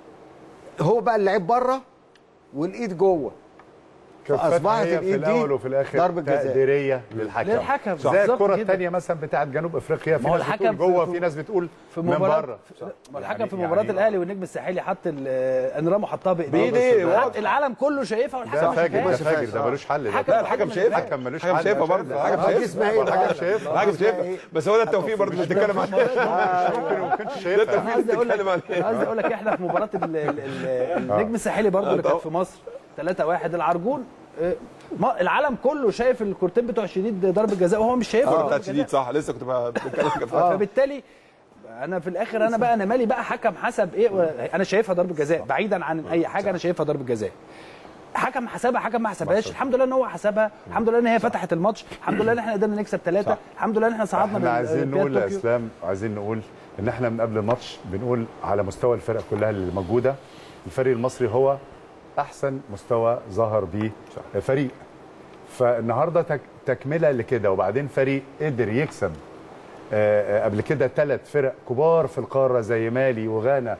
هو بقى اللعيب بره والايد جوه، فاصبحت الايد في الاول وفي الاخر ضربه جزاء تقديريه للحكم زي الكره الثانيه مثلا بتاعه جنوب افريقيا، في ناس بتقول جوه، في ناس بتقول من بره. الحكم في مباراه الاهلي والنجم الساحلي حط انرامو حطها بايديه، العالم كله شايفها والحكم مش فاكر. ده ملوش حل. لا الحكم شايفها، الحكم ملوش حل، شايفها برضه، الحكم شايفها بس هو ده التوفيق برضه اللي بتتكلم عليه. ممكن ما كنتش شايفها. ده التوفيق اللي بتتكلم عليه. عايز اقول لك احنا في مباراه النجم الساحلي برضه اللي كانت في مصر 3-1 العرجون، العالم كله شايف الكورتين بتوع شديد ضربه جزاء وهو مش شايفها بتاعت شديد، صح، لسه كنت بتكلم. فبالتالي انا في الاخر انا مالي بقى حكم حسب ايه، انا شايفها ضربه جزاء بعيدا عن اي حاجه، انا شايفها ضربه جزاء. حكم حسبها، حكم ما حسبهاش، الحمد لله ان هو حسبها، الحمد لله ان هي فتحت الماتش، الحمد لله ان احنا قدرنا نكسب 3، الحمد لله ان احنا صعدنا. احنا عايزين نقول يا اسلام، عايزين نقول ان احنا من قبل الماتش بنقول على مستوى الفرق كلها اللي موجوده، الفريق المصري هو احسن مستوى ظهر بيه فريق. فالنهارده تكمله لكده، وبعدين فريق قدر يكسب قبل كده 3 فرق كبار في القاره زي مالي وغانا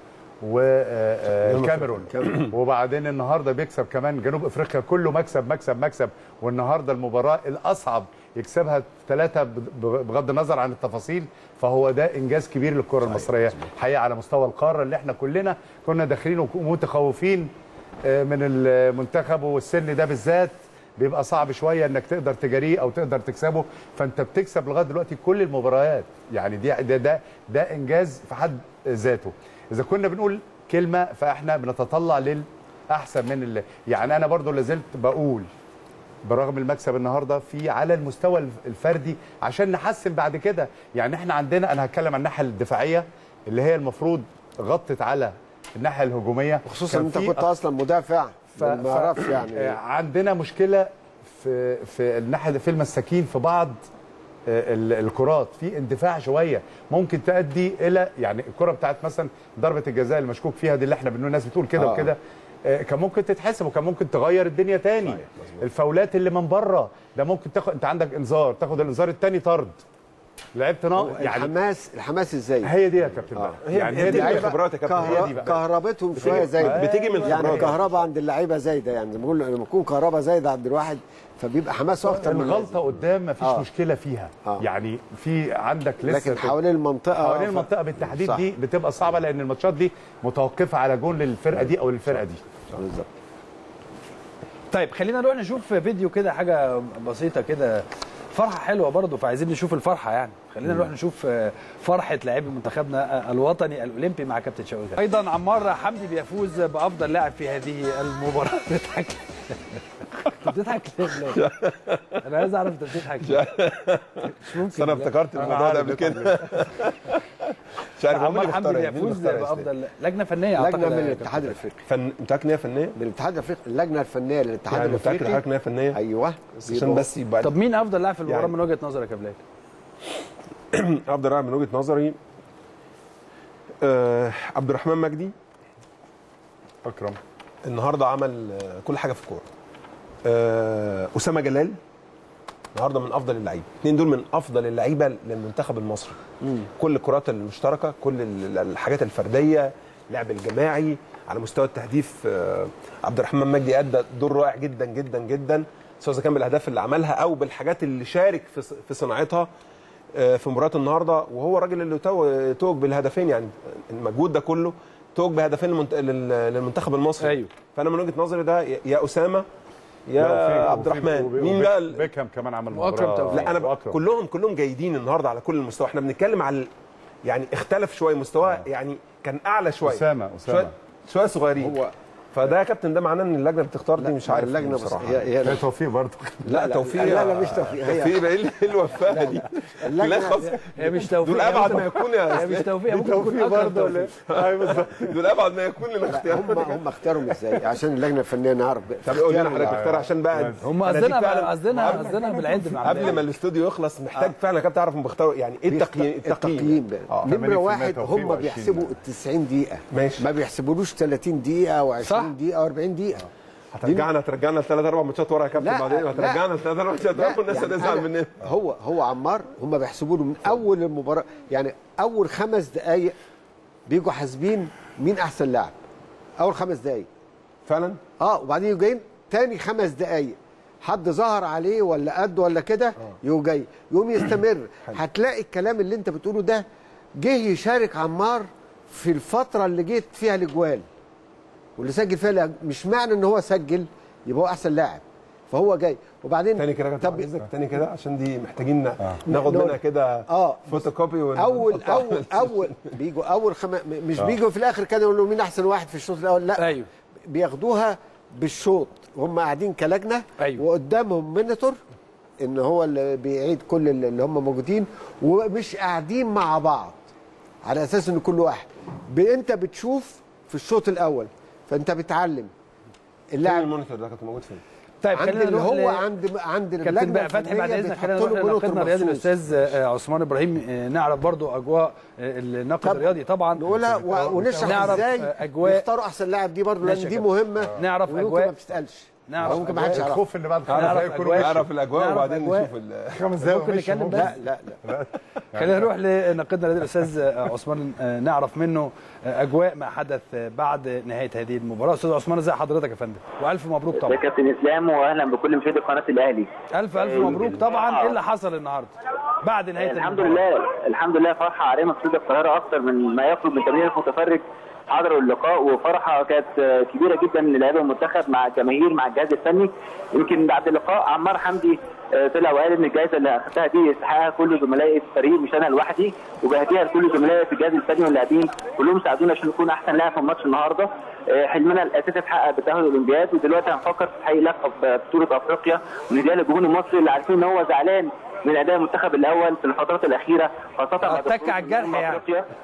والكاميرون، وبعدين النهارده بيكسب كمان جنوب افريقيا، كله مكسب مكسب مكسب. والنهارده المباراه الاصعب يكسبها 3 بغض النظر عن التفاصيل، فهو ده انجاز كبير للكره المصريه حقيقه على مستوى القاره، اللي احنا كلنا كنا داخلين ومتخوفين من المنتخب والسن ده بالذات، بيبقى صعب شويه انك تقدر تجاريه او تقدر تكسبه، فانت بتكسب لغايه دلوقتي كل المباريات، يعني ده انجاز في حد ذاته. اذا كنا بنقول كلمه فاحنا بنتطلع للاحسن من يعني انا برضو لازلت بقول برغم المكسب النهارده في على المستوى الفردي عشان نحسن بعد كده. يعني احنا عندنا، انا هتكلم عن الناحيه الدفاعيه اللي هي المفروض غطت على الناحيه الهجوميه، خصوصا انت كنت اصلا مدافع ما اعرفش يعني. عندنا مشكله في الناحيه في المساكين في بعض الكرات، في اندفاع شويه ممكن تؤدي الى يعني الكره بتاعت مثلا ضربه الجزاء المشكوك فيها دي اللي احنا بنقول الناس بتقول كده وكده، كان ممكن تتحسب وكان ممكن تغير الدنيا تاني. الفاولات اللي من بره ده ممكن تاخد، انت عندك انذار تاخد الانذار الثاني طرد، لعبت يعني الحماس ازاي؟ هي دي يا كابتن يعني هي دي خبرات يا كابتن، هي دي بقى كهربتهم شويه زايده، بتيجي من الخبرات يعني كهرباء عند اللعيبه زايده، يعني زي ما بقول لما يكون كهرباء زايده عند الواحد فبيبقى حماسه اكتر من الغلطه قدام ما فيش مشكله فيها. يعني في عندك لسه لكن حوالين المنطقه بالتحديد دي بتبقى صعبه، لان الماتشات دي متوقفه على جون للفرقه دي او للفرقه دي. بالظبط. طيب خلينا نروح نشوف فيديو كده، حاجه بسيطه كده، فرحه حلوه برضه، فعايزين نشوف الفرحه يعني. خلينا نروح نشوف فرحه لاعبي منتخبنا الوطني الاولمبي مع كابتن شوقي. ايضا عمار حمدي بيفوز بافضل لاعب في هذه المباراه. بتضحك بتضحك ليه؟ انا عايز اعرف انت بتضحك ليه؟ مش ممكن. انا افتكرت الموضوع ده قبل كده. مش عارف عمار حمدي بيفوز بافضل لجنه فنيه، لجنه من الاتحاد الافريقي. متاكد ان هي فنيه؟ من الاتحاد الافريقي، اللجنه الفنيه للاتحاد الافريقي. متاكد ان هي فنيه؟ ايوه، عشان بس يبقى. طب مين افضل لاعب في المباراه من وجهه نظرك يا بلال؟ افضل لاعب من وجهه نظري عبد الرحمن مجدي. اكرم النهارده عمل كل حاجه في الكوره. اسامه جلال النهارده من افضل اللعيبه، الاثنين دول من افضل اللعيبه للمنتخب المصري. كل الكرات المشتركه، كل الحاجات الفرديه، اللعب الجماعي، على مستوى التهديف عبد الرحمن مجدي ادى دور رائع جدا جدا جدا، سواء اذا كان بالاهداف اللي عملها او بالحاجات اللي شارك في صناعتها في مباراه النهارده، وهو الراجل اللي توج بالهدفين، يعني المجهود ده كله توج بهدفين للمنتخب المصري. ايوه. فانا من وجهه نظري ده يا اسامه يا عبد الرحمن. مين بقى؟ بيكهام كمان عمل مباراه. لا انا كلهم جيدين النهارده على كل المستوى. احنا بنتكلم على يعني اختلف شويه مستواه، يعني كان اعلى شويه، اسامه شويه صغيرين. هو فده يا كابتن ده معناه ان اللجنه بتختار دي، مش عارف اللجنه بصراحه. هي توفيق برضه. لا توفيق. لا مش توفيق. توفيق ايه الوفاء دي؟ لا خلاص، هي مش توفيق، دول ابعد ما يكون هي مش توفيق، ممكن تكون برضه. ايوه بالظبط، دول ابعد ما يكون للاختيار. هم اختارهم ازاي عشان اللجنه الفنيه نعرف؟ طب قول لنا حضرتك اختار عشان بقى هم قصدنا بالعد مع قبل ما الاستوديو يخلص. محتاج فعلا يا كابتن تعرف هم بيختاروا يعني ايه التقييم. نمره واحد هم بيحسبوا ال 90 دقيقه، ماشي، ما بيحسبولوش 30 دقيقه و20 دقيقه و40 دقيقه. هترجعنا 3 4 ماتشات ورا يا كابتن، بعدين هترجعنا 3 4 ماتشات ورا، والناس هتزعل مننا. هو عمار هم بيحسبوا له من اول المباراه، يعني اول 5 دقائق بيجوا حاسبين مين احسن لاعب، اول 5 دقائق فعلا. وبعدين يجوا جايين تاني 5 دقائق حد ظهر عليه ولا قد ولا كده، يقوم جاي يقوم يستمر. هتلاقي الكلام اللي انت بتقوله ده جه يشارك عمار في الفتره اللي جيت فيها الاجوال واللي سجل فيها، مش معنى ان هو سجل يبقى هو احسن لاعب، فهو جاي. وبعدين تاني كده تاني كده عشان دي محتاجين ناخد منها كده فوتوكوبي. اول بيجوا مش بيجوا في الاخر كانوا يقولوا مين احسن واحد في الشوط الاول، لا ايوه بياخدوها بالشوط وهم قاعدين كلجنه. أيوة. وقدامهم مونيتور ان هو اللي بيعيد كل اللي هم موجودين، ومش قاعدين مع بعض على اساس ان كل واحد انت بتشوف في الشوط الاول، فانت بتعلم اللاعب. المونيتور ده كان موجود فين؟ طيب خلينا اللي هو عند كابتن بقى فتحي، بعد اذنك خلينا نروح لناقدنا الرياضي الاستاذ عثمان ابراهيم، نعرف برضو اجواء الناقد الرياضي طبعا، نقولها ونشرح ازاي يختاروا احسن لاعب دي برضو، لان دي مهمه. نعرف اجواء ما بتسالش، نعرف ما حدش يعرف. الخوف اللي بعد نعرف الاجواء وبعدين نشوف 5 دقايق نتكلم. لا خلينا نروح لناقدنا الرياضي الاستاذ عثمان، نعرف منه اجواء ما حدث بعد نهايه هذه المباراه. استاذ عثمان ازي حضرتك يا فندم؟ والف مبروك طبعا. يا كابتن اسلام، واهلا بكل مشاهدي قناه الاهلي. الف مبروك طبعا. ايه اللي حصل النهارده بعد نهايه الحمد لله فرحه عارمه في استاد القاهره، اكثر من ما يخرج من 80,000 متفرج حضروا اللقاء، وفرحه كانت كبيره جدا للاعيبه المنتخب مع الجماهير مع الجهاز الفني. يمكن بعد اللقاء عمار حمدي طلع وقال ان الجائزه اللي اخذتها دي يستحقها كل زملائي في الفريق مش انا لوحدي، وبهديها لكل زملائي في الجهاز الفني واللاعبين كلهم ساعدونا عشان نكون احسن لاعب في الماتش النهارده. حلمنا الاساسي اتحقق بالتاهل الاولمبياد، ودلوقتي هنفكر في تحقيق لقب بطوله افريقيا، ونديها للجمهور المصري اللي عارفين ان هو زعلان من اداء المنتخب الاول في الفترات الاخيره، خاصه بعد اتك على الجرح يعني.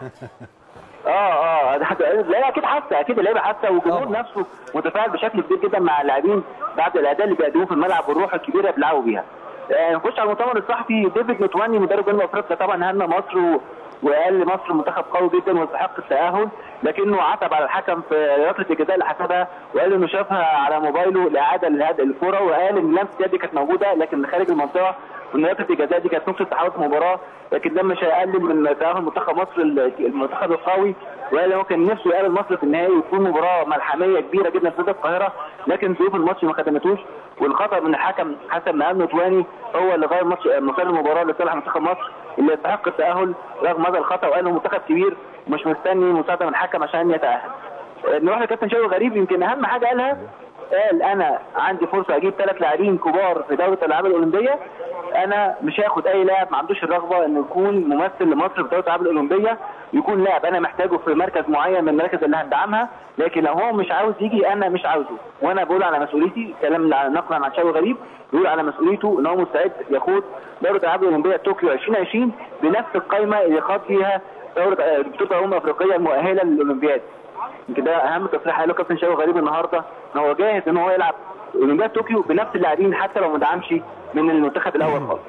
لا اكيد حاسه، اكيد اللعيبه حاسه، والجمهور نفسه متفاعل بشكل كبير جدا مع اللاعبين بعد الاداء اللي بيقدموه في الملعب والروح الكبيره اللي بيلعبوا بيها. نخش على المؤتمر الصحفي. ديفيد متواني مدرب جنوب افريقيا طبعا هنا مصر وقال مصر منتخب قوي جدا ويستحق التاهل، لكنه عتب على الحكم في ركله الجزاء اللي حسبها، وقال انه شافها على موبايله لاعاده لهذه الكره، وقال ان لمسه يد كانت موجوده لكن خارج المنطقه، وان ركله الجزاء دي كانت نص تحول في المباراه، لكن ده مش هيقلل من تاهل منتخب مصر المنتخب القوي. وقال هو كان نفسه يقابل مصر في النهائي ويكون مباراه ملحميه كبيره جدا في استاد القاهره، لكن ظروف الماتش ما خدمتوش، والخطا من الحكم حسب ما قال متواني هو اللي غير مسار المباراه لصالح منتخب مصر اللي يستحق التاهل رغم هذا الخطا، وقال انه منتخب كبير ومش مستني مساعده من الحكم عشان يتاهل. نروح لكابتن شوقي غريب. يمكن اهم حاجه قالها، قال انا عندي فرصه اجيب 3 لاعبين كبار في دوره الالعاب الاولمبيه، انا مش هاخد اي لاعب ما عندوش الرغبه انه يكون ممثل لمصر في دوره الالعاب الاولمبيه، يكون لاعب انا محتاجه في مركز معين من المراكز اللي هندعمها، لكن لو هو مش عاوز يجي انا مش عاوزه، وانا بقول على مسؤوليتي، كلام نقلا عن شوقي غريب بيقول على مسؤوليته ان هو مستعد يخوض دوره الالعاب الاولمبيه طوكيو 2020 بنفس القائمه اللي خاض فيها دوره بطوله الافريقيه المؤهله للاولمبياد. يمكن ده اهم تصريح قاله كابتن شوقي غريب النهارده، ان هو جاهز ان هو يلعب اولمبياد طوكيو بنفس اللاعبين حتى لو ما دعمش من المنتخب الاول خالص.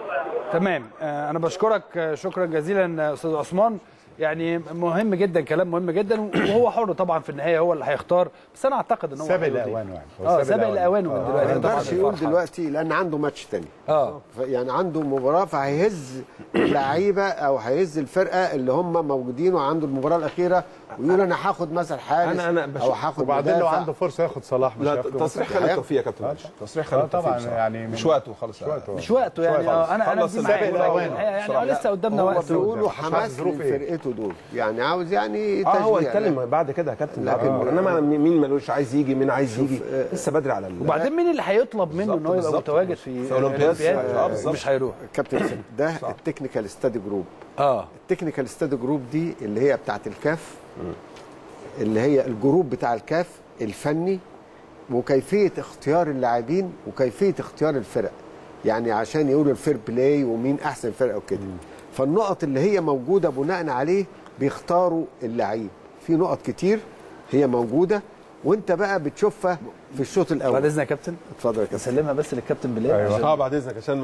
تمام. انا بشكرك شكرا جزيلا استاذ عثمان، يعني مهم جدا، كلام مهم جدا، وهو حر طبعا في النهايه هو اللي هيختار، بس انا اعتقد ان هو سابق الاوان يعني سابق الاوان من دلوقتي. ما يقدرش يقول دلوقتي لان عنده ماتش تاني، يعني عنده مباراه، فهيهز اللعيبه او هيهز الفرقه اللي هم موجودين وعنده المباراه الاخيره، ويقول انا هاخد مثلا حارس او هاخد وبعدين لو عنده فرصه ياخد صلاح. مش تصريح خالد توفيق يا كابتن، تصريح خالد توفيق طبعا يعني مش وقته خالص، مش وقته يعني. انا سابق الاوان يعني لسه قدامنا وقت. بيقولوا حماس لفرقته دول، يعني عاوز يعني تشجيع. هو يتكلم بعد كده يا كابتن، انما مين ملوش عايز يجي، مين عايز يجي، لسه بدري على وبعدين مين اللي هيطلب منه ان هو يبقى متواجد في الاولمبياد؟ مش هيروح. كابتن ده التكنيكال ستادي جروب. التكنيكال ستادي جروب دي اللي هي بتاعت الكاف، اللي هي الجروب بتاع الكاف الفني، وكيفيه اختيار اللاعبين وكيفيه اختيار الفرق، يعني عشان يقولوا الفير بلاي ومين احسن فرقه وكده. فالنقط اللي هي موجوده بناء عليه بيختاروا اللعيب. في نقط كتير هي موجوده وانت بقى بتشوفها في الشوط الاول. بعد اذنك يا كابتن. اتفضل يا كابتن. سلمها بس للكابتن بلال. ايوه بعد اذنك عشان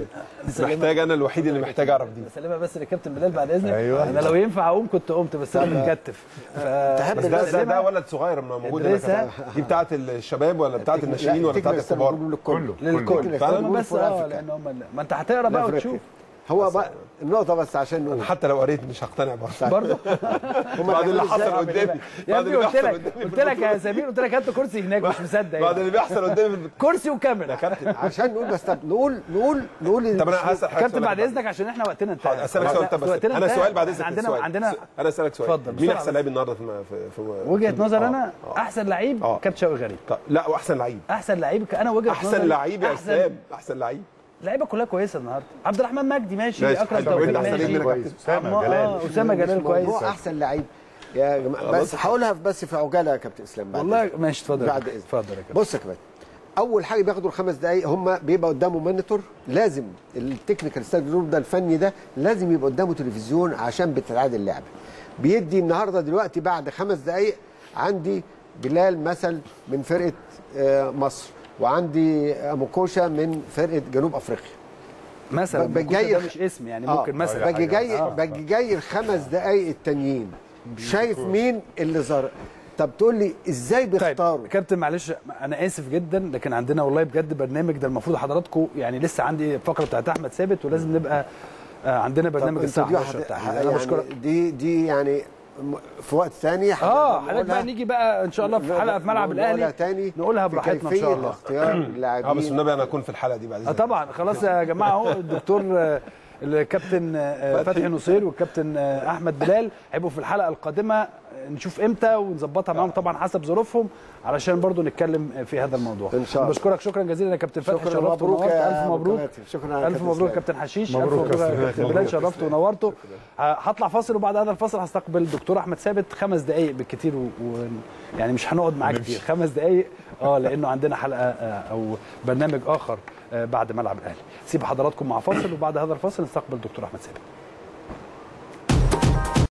محتاج انا الوحيد اللي محتاج اعرف دي. سلمها بس للكابتن بلال بعد اذنك. أيوة. انا لو ينفع اقوم كنت قمت، بس انا متكتف. بس ده ولد صغير موجود هنا. دي بتاعه الشباب ولا بتاعه الناشئين ولا بتاعه الكبار؟ للكل فعلا. بس لان هم ما انت هتقرا بقى وتشوف. هو بقى النقطة بس عشان نقول حتى لو قريت مش هقتنع برضه بعد اللي حصل قدامي. يا ابني قلت لك يا سمير، قلت لك هات كرسي هناك، مش مصدق بعد اللي بيحصل قدامي كرسي وكاميرا يا كابتن عشان نقول. بس طب نقول طب انا هسال حضرتك كابتن بعد اذنك عشان احنا وقتنا انتهى. اسالك سؤال. طب انا سؤال بعد اذنك. عندنا انا اسالك سؤال. مين احسن لعيب النهارده في وجهه نظر انا؟ احسن لعيب كابتن شوقي غريب. لا واحسن لعيب، احسن لعيب انا وجهه نظري احسن لعيب يا اسلام، احسن لعيب. اللعيبه كلها كويسه النهارده. عبد الرحمن مجدي ماشي، اكرم توفيق ماشي، اسامه جلال كويس. هو احسن لعيب يا جماعه. بس هقولها بس في عجاله يا كابتن اسلام بعد والله. ماشي اتفضل. بعد اذنك. اتفضل يا كابتن. بص يا كابتن، اول حاجه بياخدوا ال5 دقائق، هم بيبقى قدامه مونيتور، لازم التكنيكال ستاف جروب ده الفني ده لازم يبقى قدامه تلفزيون عشان بتتعاد اللعبه. بيدي النهارده دلوقتي بعد 5 دقائق عندي بلال مثل من فرقه مصر، وعندي مكوشه من فرقه جنوب افريقيا مثلا. ده مش اسم يعني، ممكن مثلا باجي جاي ال5 دقائق التانيين، شايف مين اللي ظهر. طب تقول لي ازاي بيختاروا؟ طيب كابتن معلش انا اسف جدا، لكن عندنا والله بجد برنامج ده المفروض حضراتكم يعني لسه عندي فقره بتاعت احمد ثابت، ولازم نبقى عندنا برنامج الساعه 11 بتاعنا. انا بشكرك. دي يعني في وقت ثاني حضرتك بقى نيجي بقى ان شاء الله في حلقه في ملعب الاهلي نقولها براحتنا ان شاء الله. اختيار اللاعبين. بس النبي انا اكون في الحلقه دي بعد اذنك. طبعا خلاص يا جماعه اهو الدكتور الكابتن فتحي نصير والكابتن احمد بلال هيبقوا في الحلقه القادمه نشوف امتى ونظبطها معاهم طبعا حسب ظروفهم علشان برضو نتكلم في هذا الموضوع. ان شاء الله. بشكرك شكرا جزيلا يا كابتن فتحي، شكرا، شرفت مبروك ونورت. يا الف مبروك. شكرا، الف مبروك يا كابتن حشيش. مبروك الف مبروك يا يا كابتن بلال، شرفت ونورته. هطلع فاصل وبعد هذا الفاصل هستقبل الدكتور احمد ثابت 5 دقائق بالكثير يعني مش هنقعد معاه كتير 5 دقائق لانه عندنا حلقه او برنامج اخر بعد ملعب الاهلي. سيب حضراتكم مع فاصل وبعد هذا الفاصل نستقبل الدكتور احمد ثابت.